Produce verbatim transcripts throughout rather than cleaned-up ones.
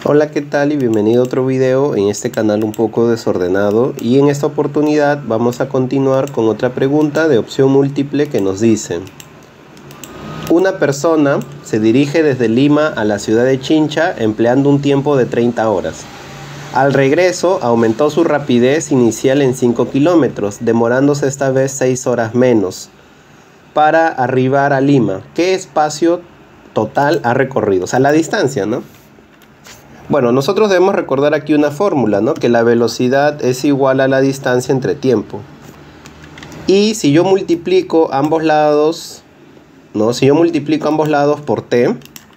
Hola, ¿qué tal? Y bienvenido a otro video en este canal un poco desordenado, y en esta oportunidad vamos a continuar con otra pregunta de opción múltiple que nos dice: una persona se dirige desde Lima a la ciudad de Chincha empleando un tiempo de treinta horas. Al regreso aumentó su rapidez inicial en cinco kilómetros, demorándose esta vez seis horas menos para arribar a Lima. ¿Qué espacio total ha recorrido? O sea, la distancia, ¿no? Bueno, nosotros debemos recordar aquí una fórmula, ¿no? Que la velocidad es igual a la distancia entre tiempo. Y si yo multiplico ambos lados, ¿no? Si yo multiplico ambos lados por t,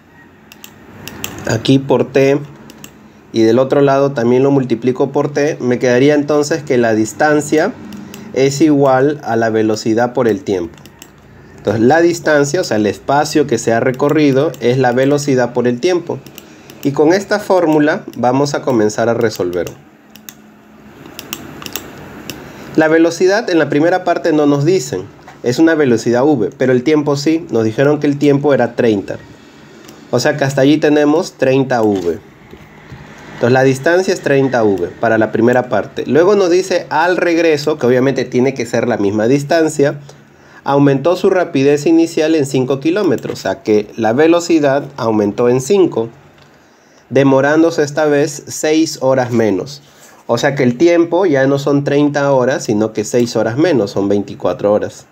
aquí por t, y del otro lado también lo multiplico por t, me quedaría entonces que la distancia es igual a la velocidad por el tiempo. Entonces la distancia, o sea, el espacio que se ha recorrido, es la velocidad por el tiempo. Y con esta fórmula vamos a comenzar a resolver. La velocidad en la primera parte no nos dicen, es una velocidad v, pero el tiempo sí, nos dijeron que el tiempo era treinta. O sea que hasta allí tenemos treinta v. Entonces la distancia es treinta v para la primera parte. Luego nos dice al regreso, que obviamente tiene que ser la misma distancia, aumentó su rapidez inicial en cinco kilómetros, o sea que la velocidad aumentó en cinco. Demorándose esta vez seis horas menos. O sea que el tiempo ya no son treinta horas, sino que seis horas menos, son veinticuatro horas.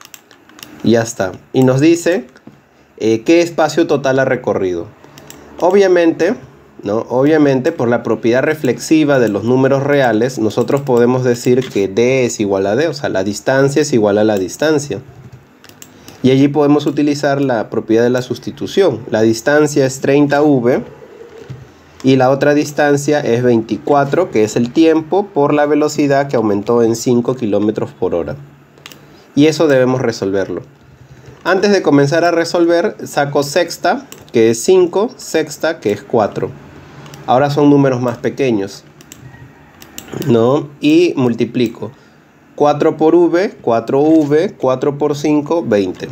Y ya está. Y nos dice eh, qué espacio total ha recorrido. Obviamente, ¿no? Obviamente, por la propiedad reflexiva de los números reales, nosotros podemos decir que d es igual a d, o sea, la distancia es igual a la distancia. Y allí podemos utilizar la propiedad de la sustitución. La distancia es treinta v. Y la otra distancia es veinticuatro, que es el tiempo por la velocidad que aumentó en cinco kilómetros por hora. Y eso debemos resolverlo. Antes de comenzar a resolver, saco sexta, que es cinco, sexta, que es cuatro. Ahora son números más pequeños, ¿no? Y multiplico. cuatro por v, cuatro v, cuatro por cinco, veinte.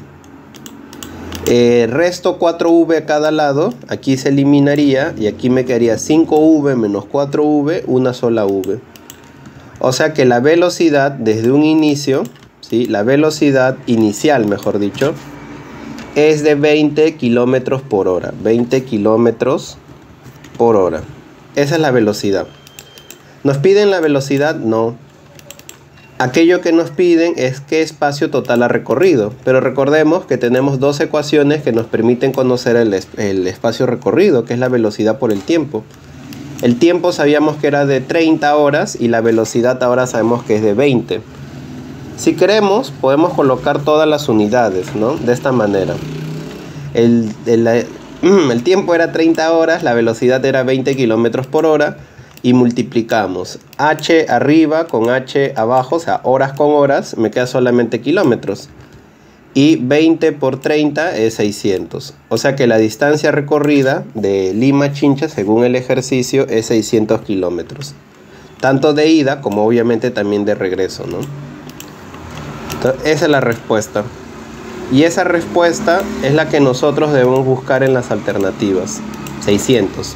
Eh, resto cuatro v a cada lado, aquí se eliminaría y aquí me quedaría cinco v menos cuatro v, una sola v. O sea que la velocidad desde un inicio, ¿sí? La velocidad inicial, mejor dicho, es de veinte kilómetros por hora. veinte kilómetros por hora. Esa es la velocidad. ¿Nos piden la velocidad? No. Aquello que nos piden es qué espacio total ha recorrido, pero recordemos que tenemos dos ecuaciones que nos permiten conocer el, el espacio recorrido, que es la velocidad por el tiempo. El tiempo sabíamos que era de treinta horas y la velocidad ahora sabemos que es de veinte. Si queremos, podemos colocar todas las unidades, ¿no? De esta manera. El, el, el tiempo era treinta horas, la velocidad era veinte kilómetros por hora. Y multiplicamos h arriba con h abajo, o sea, horas con horas, me queda solamente kilómetros. Y veinte por treinta es seiscientos. O sea que la distancia recorrida de Lima a Chincha, según el ejercicio, es seiscientos kilómetros. Tanto de ida como obviamente también de regreso, ¿no? Entonces, esa es la respuesta. Y esa respuesta es la que nosotros debemos buscar en las alternativas. seiscientos.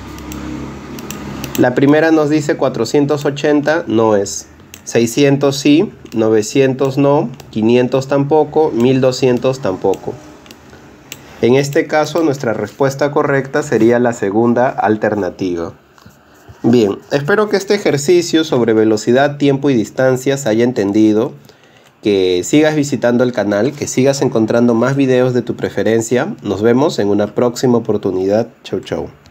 La primera nos dice cuatrocientos ochenta, no es. seiscientos sí, novecientos no, quinientos tampoco, mil doscientos tampoco. En este caso nuestra respuesta correcta sería la segunda alternativa. Bien, espero que este ejercicio sobre velocidad, tiempo y distancia se haya entendido, que sigas visitando el canal, que sigas encontrando más videos de tu preferencia. Nos vemos en una próxima oportunidad. Chau, chau.